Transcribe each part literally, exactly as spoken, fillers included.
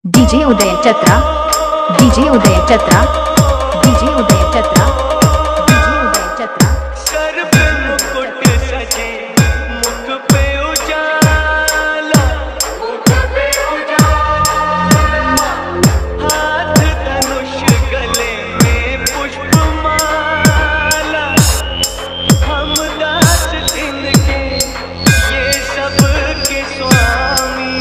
DJ Uday Chatra DJ Uday Chatra DJ Uday Chatra DJ Uday Chatra सर पे मुकुट सजे मुख पे उजाला मुख पे उजाला हाथ धनुष गले में पुष्पमाला हम दास इनके ये सब के स्वामी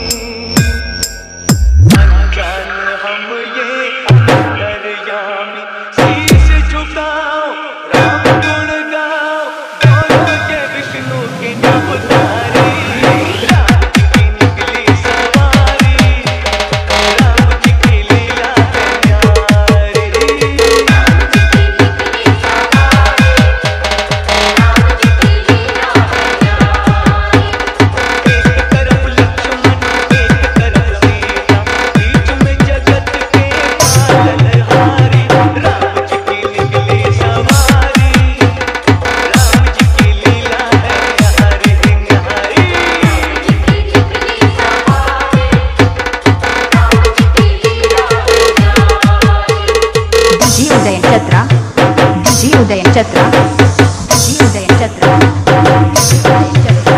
अनजान हम ये अंतर्यामी शीश झुकाओ राम गुण गाओ दोनों के विष्णु के अवतारी राम जी की निकली सवारी राम जी की लीला है न्यारी राम जी की निकली सवारी राम जी की लीला है न्यारी एक तरफ लक्ष्मण एक तरफ सीता बीच में जगत के पालनहारी राम जी की निकली सवारी राम जी की लीला है हरि निहारी राम जी की निकली सवारी राम जी की लीला है न्यारी DJ Uday Chatra DJ Uday Chatra DJ Uday Chatra DJ Uday Chatra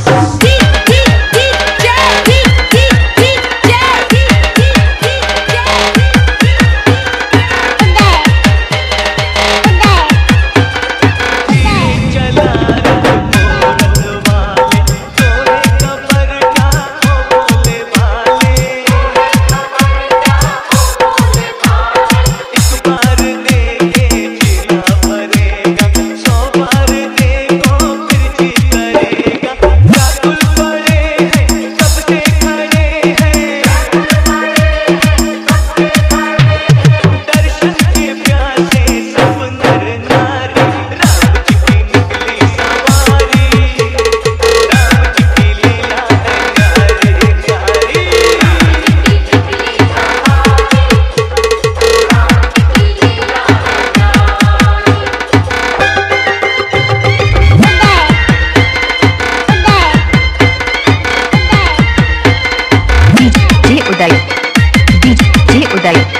चला रथ मोरत वाले सोने का परचा हो बोले भाले इस बार देखे जिला भरेगा सौ बार देखो फिर जी करेगा व्याकुल पड़े हैं सबसे खड़े हैं दर्शन के प्यासे सब नर नारी राम जी की निकली सवारी राम जी की लीला है न्यारी न्यारी राम जी की निकली सवारी राम जी की लीला है डीजे उदय डीजे उदय